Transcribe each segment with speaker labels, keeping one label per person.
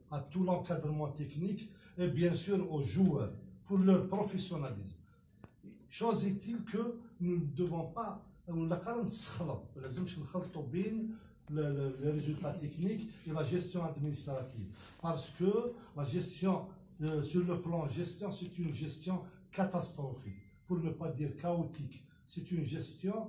Speaker 1: à tout l'encadrement technique et bien sûr aux joueurs pour leur professionnalisme. Chose est-il que nous ne devons pas les résultats techniques et la gestion administrative. Parce que la gestion, sur le plan gestion, c'est une gestion catastrophique, pour ne pas dire chaotique. C'est une gestion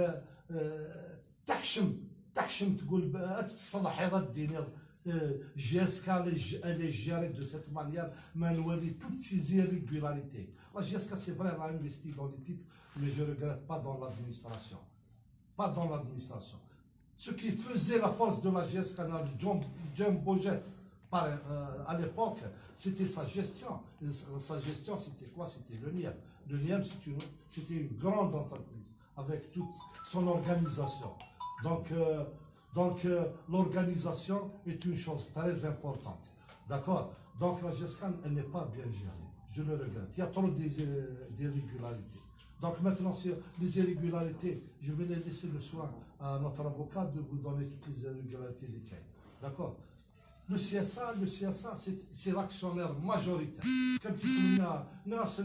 Speaker 1: تحشم تقول الصلاحيات ديالها GSK elle est gérée de cette manière, mais toutes ces irrégularités. La GSK, c'est vrai, elle a investi dans les titres, mais je ne regrette pas dans l'administration. Pas dans l'administration. Ce qui faisait la force de la GSK, John Boget, à l'époque, c'était sa gestion. Sa gestion, c'était quoi? C'était le NIEM. Le NIEM, c'était une grande entreprise, avec toute son organisation. Donc l'organisation est une chose très importante. D'accord? Donc la GSK, elle n'est pas bien gérée. Je le regrette. Il y a trop d'irrégularités. Donc maintenant, sur les irrégularités, je vais laisser le soin à notre avocat de vous donner toutes les irrégularités lesquelles. D'accord? Le CSA, c'est l'actionnaire majoritaire. Comme qui se met la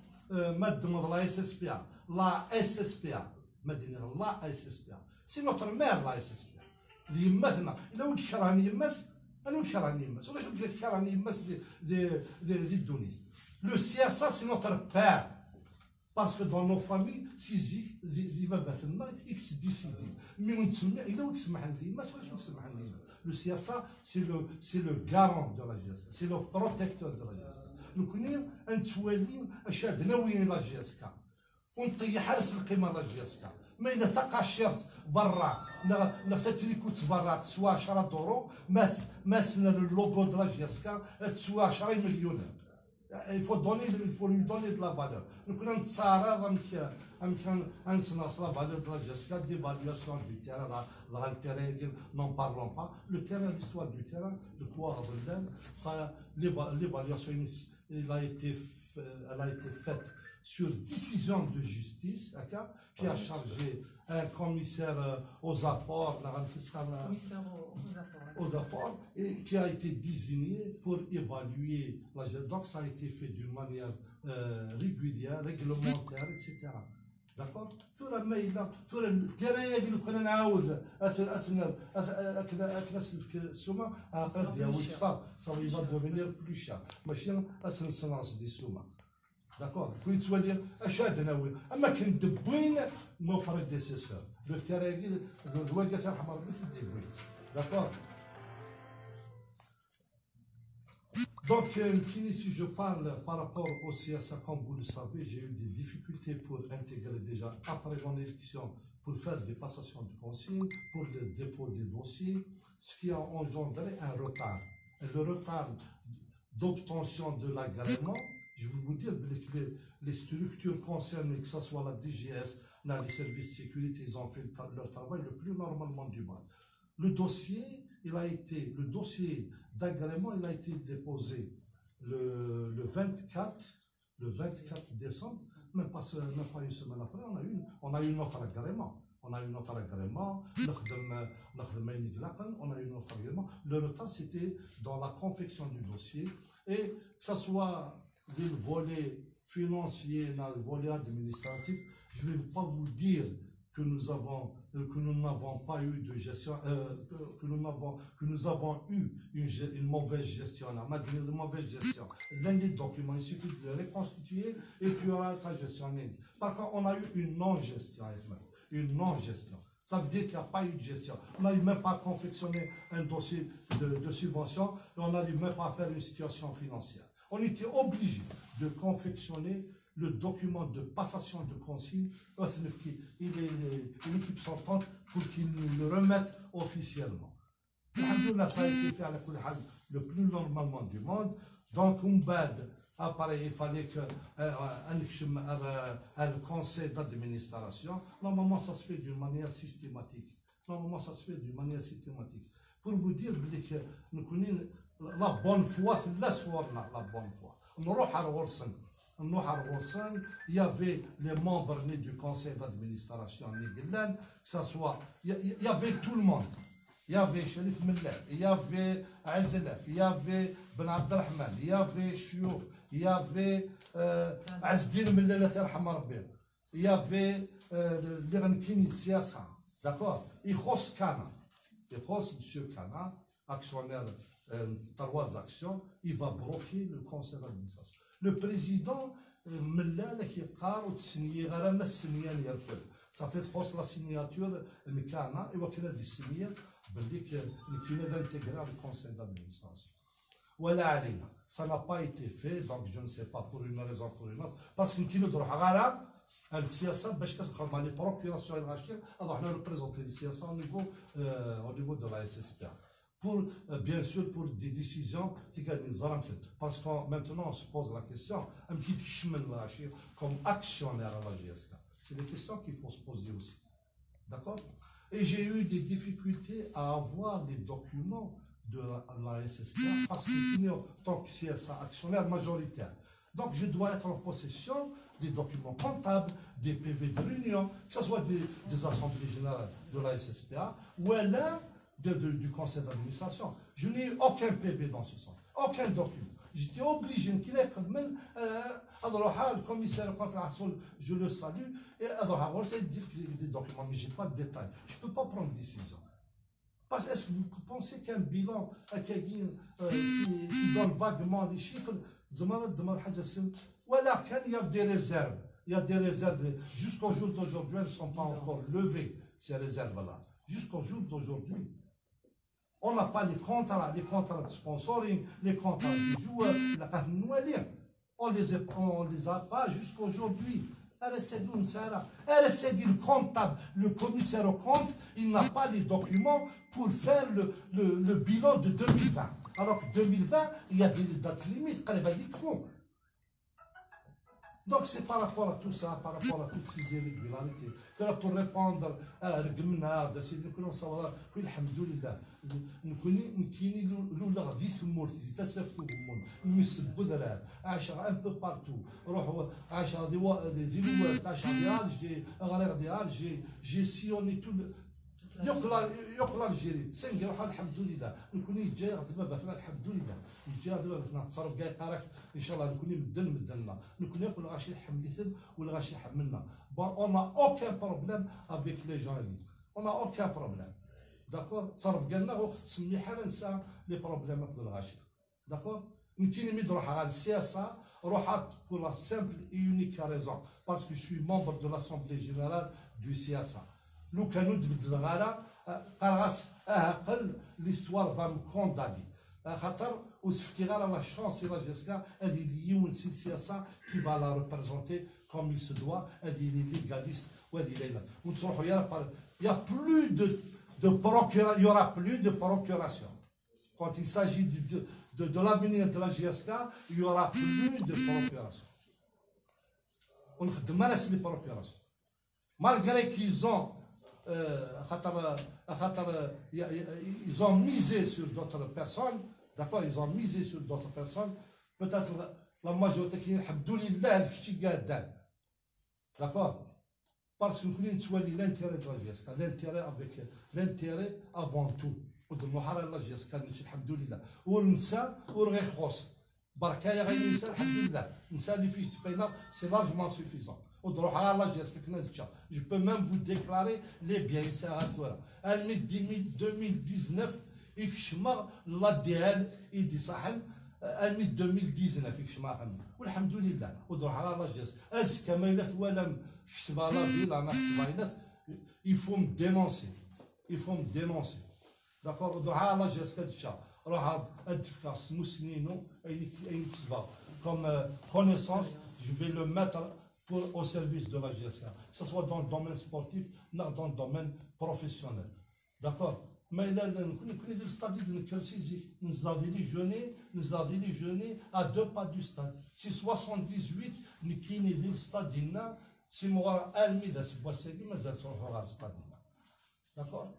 Speaker 1: SSPA. La SSPA. La SSPA. C'est notre mère, la SSPA. يمثنا إلا ولد كرهني يمس أنا ولد كرهني يمس ولا شو بدك كرهني يمس دي الدنيا. Le CSA, c'est notre père. Parce que dans nos familles, si X décide. Mais on ne il a سمح لي يمس ولا شو سمح لي يمس. Le CSA, c'est le garant de la GSK, c'est le protecteur de la GSK. Nous connaissons un توالين أشاد ناويين لا GSK. ونطيح حرس القيمة لا GSK. ما إذا ثقة شرط برا نفتري كنت برا تسوى 10 دورو ما سنا اللوغو de la GSK تسوى 10 مليون. Il faut lui donner de la valeur. Nous connaissons la valeur de la GSK, d'évaluation du terrain, le terrain, n'en parlons pas. Le terrain, l'histoire du terrain, de quoi l'évaluation, elle a été faite sur décision de justice, qui a chargé un commissaire aux apports, et qui a été désigné pour évaluer la gestion. Donc ça a été fait d'une manière régulière, réglementaire, etc. D'accord? Tout le terrain اللي كنا نعاود السومه après ça va devenir plus cher. ماشي السنس دي السومه. D'accord? كنت تولي اشاد ناوي اما كنت دبوين نو بريديسيسور لو تيران الواقف الحمر مثل دبوين. D'accord? Donc, si je parle par rapport au CSA, comme vous le savez, j'ai eu des difficultés pour intégrer déjà après mon élection, pour faire des passations de consignes, pour le dépôt des dossiers, ce qui a engendré un retard. Et le retard d'obtention de l'agrément, je vais vous dire que les structures concernées, que ce soit la DGS, les services de sécurité, ils ont fait leur travail le plus normalement du monde. Le dossier d'agrément, il a été déposé le 24 décembre, même pas une semaine après, on a eu notre agrément. On a eu notre agrément, on a eu notre agrément. Le retard, c'était dans la confection du dossier, et que ce soit des volets financiers, le volet administratif, je ne vais pas vous dire que nous n'avons pas eu de gestion, que nous avons eu une mauvaise gestion, une mauvaise gestion. L'un des documents, il suffit de les reconstituer et puis il y aura ta gestion. Par contre, on a eu une non-gestion. Une non-gestion. Ça veut dire qu'il n'y a pas eu de gestion. On n'arrive même pas à confectionner un dossier de subvention et on n'arrive même pas à faire une situation financière. On était obligé de confectionner le document de passation de consigne et l'équipe sortante pour qu'ils nous le remettent officiellement. Ça a été fait le plus normalement du monde. Donc, après, il fallait que le conseil d'administration, normalement, ça se fait d'une manière systématique. Pour vous dire que nous connaissons la bonne foi, la bonne foi. Il y avait les membres du conseil d'administration, il y avait tout le monde. il y avait Sherif Miller, il y avait Azelef, il y avait Ben Abdelrahman, il y avait Chiour, il y avait Azdin Miller, il y avait Lirankini Siasa, d'accord? Il y a M. Kana, actionnaire de 3 actions, il va bloquer le conseil d'administration. Le président, ça fait trop la signature, le Kana, et qu'il a dit signer, qu'il va intégrer le conseil d'administration. Voilà, ça n'a pas été fait, donc je ne sais pas pour une raison ou pour une autre, parce qu'il y a السياسه باش كتدخل مع لي بروكيوراسيون الغاشيه alors حنا نبريزونتي السياسه au niveau de la SSPA pour bien sûr pour des décisions qui gagnent zalamfet parce que maintenant on se pose la question am كي تكشمل الغاشيه comme actionnaire à la GSK c'est des questions qu'il faut se poser aussi d'accord et j'ai eu des difficultés à avoir les documents de la SSPA parce que en tant que CSA actionnaire majoritaire donc je dois être en possession des documents comptables, des PV de l'Union, que ce soit des assemblées générales de la SSPA ou alors du conseil d'administration. Je n'ai aucun PV dans ce sens, aucun document. J'étais obligé qu'il ait même le commissaire contre la je le salue, et alors c'est des documents, mais je n'ai pas de détails. Je ne peux pas prendre une décision. Parce est-ce que vous pensez qu'un bilan qui donne vaguement des chiffres, voilà, il y a des réserves. Il y a des réserves. Jusqu'au jour d'aujourd'hui, elles ne sont pas encore levées, ces réserves-là. Jusqu'au jour d'aujourd'hui. On n'a pas les contrats de sponsoring, les contrats des joueurs, on ne les a pas jusqu'aujourd'hui. Le comptable, le commissaire au compte, il n'a pas les documents pour faire le bilan de 2020. Alors que 2020, il y a des dates limites, quand il va dire trop. Donc c'est par rapport à tout ça, par rapport à toutes ces irrégularités. C'est là pour répondre à Rgmna, de ces nous savoir que alhamdoulilah, nous nous غادي ثمورت تسافروا همون يسبوا درار 10 un peu partout روحوا 10 دي l'ouest 10 ديال Alger غير ديال Alger j'ai sillonné tout يقلا الجيري سنجي روح الحمد لله نكوني جاي دابا فينا الحمد لله جا دابا فينا تصرف كاع قارك ان شاء الله نكوني مدلنا نكوني يقول غاشي حمليتهم ولا غاشي حملنا on a aucun problème avec les gens on a aucun problème d'accord تصرف كالنا وقت تسمي حاله نسى لي بروبليم في الغاشي d'accord يمكن مي تروح على السياسه روحات pour la simple et unique raison parce que je suis membre de l'assemblée générale du CSA لو كانوا تبدل غالا قراص اقل ليستوار فام كونداني خاطر وسفكي غالا لا شونس لا جيسكا هذه اللي يونسي السياسه كي فا لا ريبريزونتي كوم يل سو دوا هذه اللي ليغاليست وهذه لينا ونتروحوا يا بلو دو بروكيرا il y aura plus de procuration quand il s'agit de l'avenir de la GSK il y aura plus de procuration ونخدم ناس لي بروكيراسيون malgré qu'ils ont ils ont misé sur d'autres personnes, d'accord, ils ont misé sur d'autres personnes, peut-être la majorité qui est d'accord, parce que nous avons l'intérêt de la GSK, l'intérêt avant tout, ودموحنا الله جيسكا نمشي الحمد لله وننسى ورغي خوص بركايا غير ننسى الحمد لله ننسى اللي فيش تبينا سي لارجمون سوفيزون ودروح على الله جيسكا كنا ديتشا جو بو ميم فو ديكلاري لي بيان يساها ثورا المي 2019 يكشما لا ديال ايدي صحن المي 2019 يكشما والحمد لله ودروح على الله جيسكا ازكى ما الا ثوالا كسبها لا فيلا انا كسبها il faut me dénoncer il faut me dénoncer d'accord ودروح على الله جيسكا ديتشا راح ادفكار سمو سنينو اي تسبا comme connaissance je vais le mettre au service de la GSK, que ce soit dans le domaine sportif, ou dans le domaine professionnel. D'accord? Mais là, nous avons les jeunes à 2 pas du stade. C'est 78, nous avons le stade, c'est moi, Almida, c'est pas ça, mais elles sont au stade. D'accord?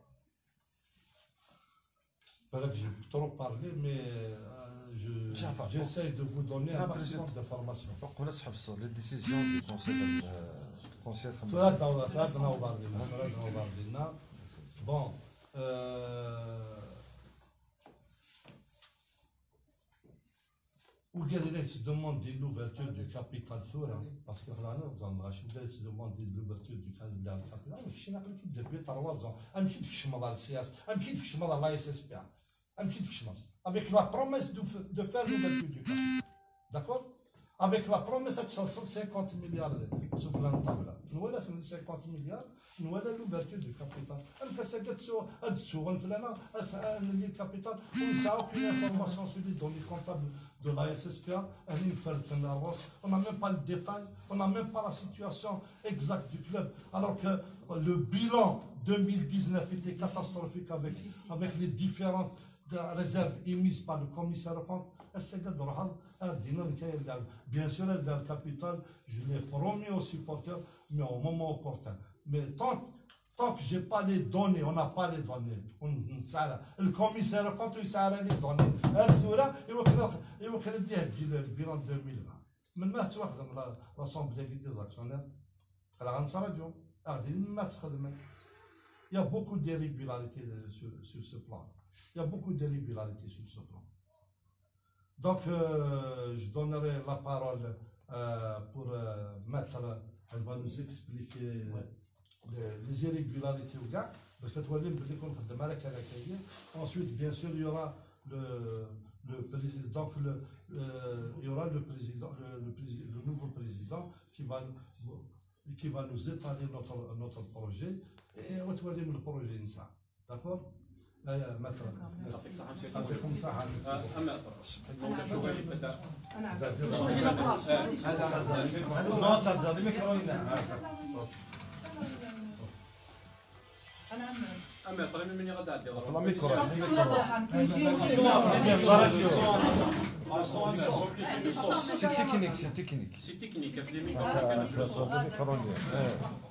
Speaker 1: J'ai trop parlé, mais j'essaie de vous donner un maximum d'informations.
Speaker 2: Donc on a les décisions du conseil
Speaker 1: bon Ou قادرين تدوموندي l'ouverture du capital ثورة باسكو رانا نظام شي بدا تدوموندي l'ouverture du capital ماشي ناقل كي دير بيه 3 ans امشي تكشمض على السياسة امشي تكشمض على لا اس اس بي امشي تكشمض avec la promesse de faire l'ouverture du capital d'accord avec la promesse de 50 milliards سوف لا نطابلا نولا 50 مليار نولا l'ouverture du capital انا كسا هاد السوغن فلانا لي كابيتال ونساو كاين انفورماسيون سولي دون لي كونتابل de la SSPA, on n'a même pas le détail, on n'a même pas la situation exacte du club, alors que le bilan 2019 était catastrophique avec les différentes réserves émises par le commissaire au compte. Bien sûr, le capital, je l'ai promis aux supporters, mais au moment opportun. Mais tant que je n'ai pas les données, on n'a pas les données. Le commissaire, quand il s'arrête les données, il va dire le bilan 2020. Maintenant, tu vois, l'Assemblée des actionnaires, il y a beaucoup d'irrégularités sur ce plan. Il y a beaucoup d'irrégularités sur ce plan. Donc, je donnerai la parole pour Maître, elle va nous expliquer. Les irrégularités au gars, parce que ensuite, bien sûr, il y aura le président, donc il y aura le président, le nouveau président qui va nous étaler notre projet et on va dire le projet ça, d'accord? مثلا يعطيكم الصحة
Speaker 3: أما طالما مني غدا عندي
Speaker 2: لا ميكرو سي تكنيك
Speaker 3: سي تكنيك في لي ميكرو